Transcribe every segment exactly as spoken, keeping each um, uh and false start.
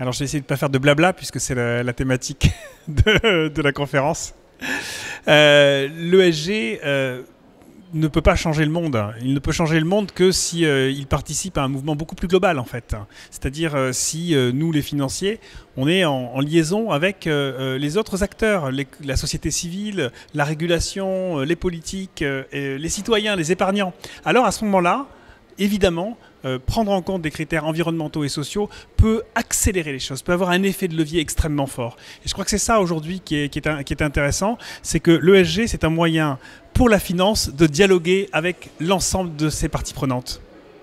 Alors je vais essayer de ne pas faire de blabla puisque c'est la, la thématique de, de la conférence. Euh, L'E S G euh, ne peut pas changer le monde. Il ne peut changer le monde que si euh, il participe à un mouvement beaucoup plus global en fait. C'est-à-dire euh, si euh, nous les financiers, on est en, en liaison avec euh, les autres acteurs, les, la société civile, la régulation, euh, les politiques, euh, les citoyens, les épargnants. Alors à ce moment-là, évidemment, euh, prendre en compte des critères environnementaux et sociaux peut accélérer les choses, peut avoir un effet de levier extrêmement fort. Et je crois que c'est ça aujourd'hui qui est, qui est, qui est intéressant, c'est que l'E S G, c'est un moyen pour la finance de dialoguer avec l'ensemble de ses parties prenantes.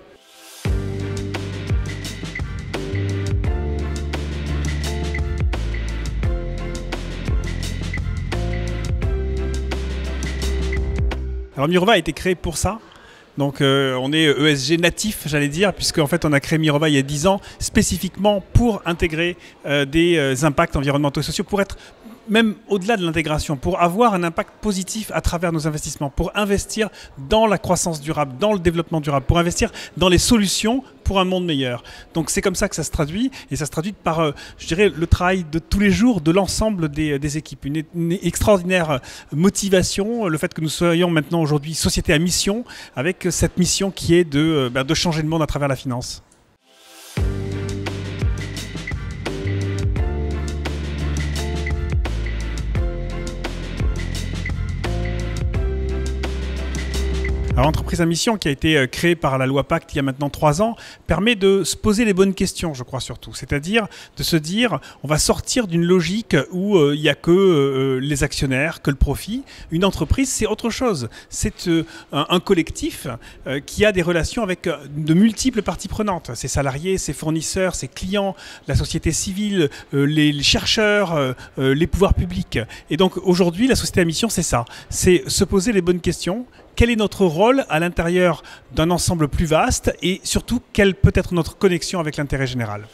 Alors Mirova a été créé pour ça. Donc euh, on est E S G natif, j'allais dire, puisqu'en fait on a créé Mirova il y a dix ans, spécifiquement pour intégrer euh, des euh, impacts environnementaux et sociaux, pour être même au-delà de l'intégration, pour avoir un impact positif à travers nos investissements, pour investir dans la croissance durable, dans le développement durable, pour investir dans les solutions pour un monde meilleur. Donc c'est comme ça que ça se traduit, et ça se traduit par, euh, je dirais, le travail de tous les jours de l'ensemble des, des équipes. Une, une extraordinaire motivation, le fait que nous soyons maintenant aujourd'hui société à mission, avec cette mission qui est de, euh, ben, de changer le monde à travers la finance. Alors, l'entreprise à mission, qui a été créée par la loi Pacte il y a maintenant trois ans, permet de se poser les bonnes questions, je crois surtout. C'est-à-dire de se dire, on va sortir d'une logique où euh, il n'y a que euh, les actionnaires, que le profit. Une entreprise, c'est autre chose. C'est euh, un, un collectif euh, qui a des relations avec euh, de multiples parties prenantes. Ses salariés, ses fournisseurs, ses clients, la société civile, euh, les, les chercheurs, euh, euh, les pouvoirs publics. Et donc aujourd'hui, la société à mission, c'est ça. C'est se poser les bonnes questions. Quel est notre rôle à l'intérieur d'un ensemble plus vaste et surtout, quelle peut être notre connexion avec l'intérêt général ?